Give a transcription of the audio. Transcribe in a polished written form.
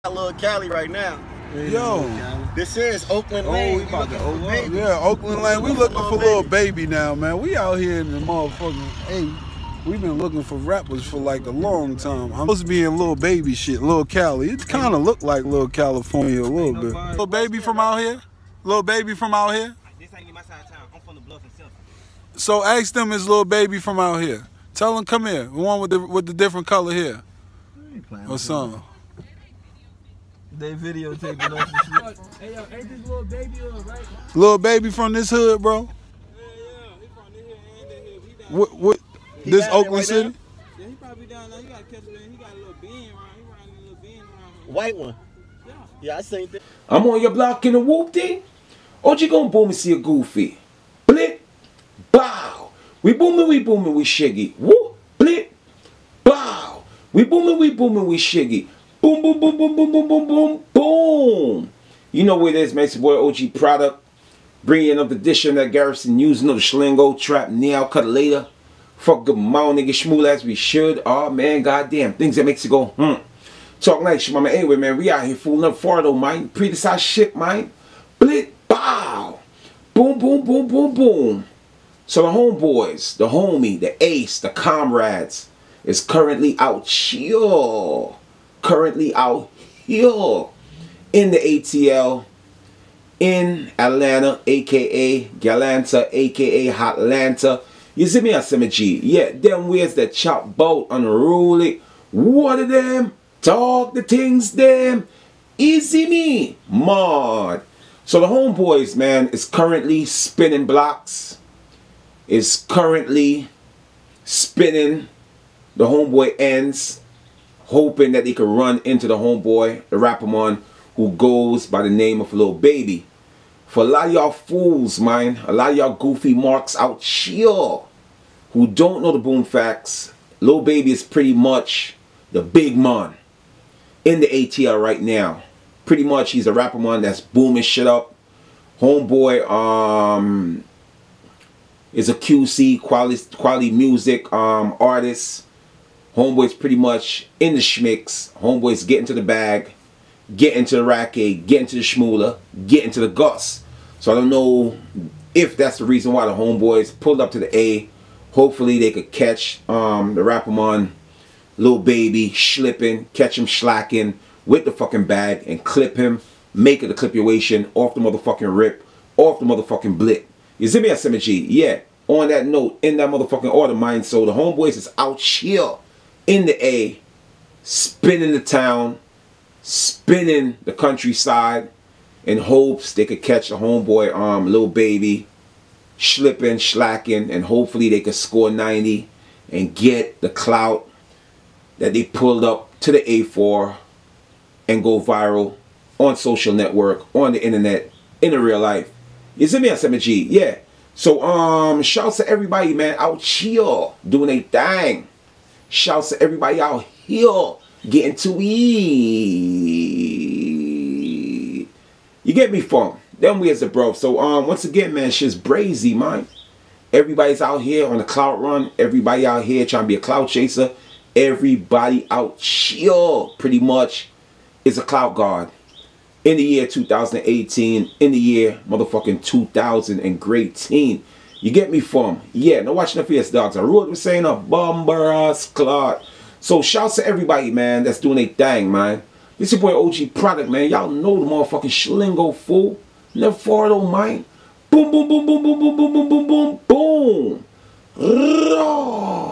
Little Cali right now. Yo, this is Oakland Lane. We about to yeah, Oakland Lane. We looking for Lil Baby now, man. We out here in the motherfucking. Hey, we've been looking for rappers for like a long time. I'm supposed to be in Lil Baby shit, Lil Cali. It kind of look like Lil California a little bit. Lil Baby from out here? Lil Baby from out here? This ain't my side of town. I'm from the Bluff itself. So ask them, is Lil Baby from out here? Tell them come here. The one with the different color here. Or something. They videotaping us and shit. Hey, yo, ain't this Lil Baby right? Lil Baby from this hood, bro? Yeah, he from the hood and the hood. What? This Oakland City? Yeah, he probably down there. You gotta catch him. He got a little bean around. He riding a little bean around. White one. Yeah, I seen that. I'm on your block in the whoop thing. Or you gonna boom and see a goofy? Blip, bow. We booming, we shiggy. Whoop, blip, bow. We booming, we shiggy. Boom, boom, boom, boom, boom, boom, boom, boom, boom. You know what it is, man. It's your boy OG Product. Bringing another edition that Garrison using the Schlingo Trap Now Cut later. Fuck good mouth nigga schmool as we should. Oh man, goddamn. Things that makes you go, Talk like shit, mama. Anyway, man, we out here fooling up Fardo, man. Pre-decided shit, man. Blit, bow. Boom, boom, boom, boom, boom. So the homeboys, the homie, the ace, the comrades is currently out here. Currently out here in the ATL in Atlanta, aka Galanta, aka Hotlanta. You see me, I see me G. Yeah, them ways that chop bout unruly. What of them? Talk the things them. Easy me, mod. So the homeboys, man, is currently spinning blocks. Is currently spinning the homeboy ends, hoping that they could run into the homeboy, the rapperman, who goes by the name of Lil Baby. For a lot of y'all fools, man, a lot of y'all goofy marks out here who don't know the boom facts, Lil Baby is pretty much the big man in the ATL right now. Pretty much he's a rapperman that's booming shit up. Homeboy is a QC, quality music artist. Homeboy's pretty much in the schmicks. Homeboy's getting to the bag, getting to the racket, getting to the schmooler, getting to the gus. So I don't know if that's the reason why the homeboys pulled up to the A. Hopefully they could catch the rapperman, Lil Baby, slipping, catch him slacking with the fucking bag and clip him, make it a clipuation off the motherfucking rip, off the motherfucking blip. You see me at G? Yeah. On that note, in that motherfucking order, mind. So the homeboys is out here in the A, spinning the town, spinning the countryside in hopes they could catch a homeboy, Lil Baby, slipping, slacking, and hopefully they could score 90 and get the clout that they pulled up to the A4 and go viral on social network, on the internet, in the real life. You see me at 7G? Yeah. So shouts to everybody, man, out here doing a thing. Shouts to everybody out here getting to eat. You get me from them we as a bro. So once again, man, shit's brazy, man. Everybody's out here on the clout run. Everybody out here trying to be a clout chaser. Everybody out here pretty much is a clout guard. In the year 2018, in the year motherfucking 2018. You get me from? Yeah, no watching the face dogs. I wrote was saying a bomberous clot. So shouts to everybody, man, that's doing a thing, man. This your boy OG Product, man. Y'all know the motherfucking Schlingo fool. Never Fardo, man. Boom, boom, boom, boom, boom, boom, boom, boom, boom, boom, boom. Raw.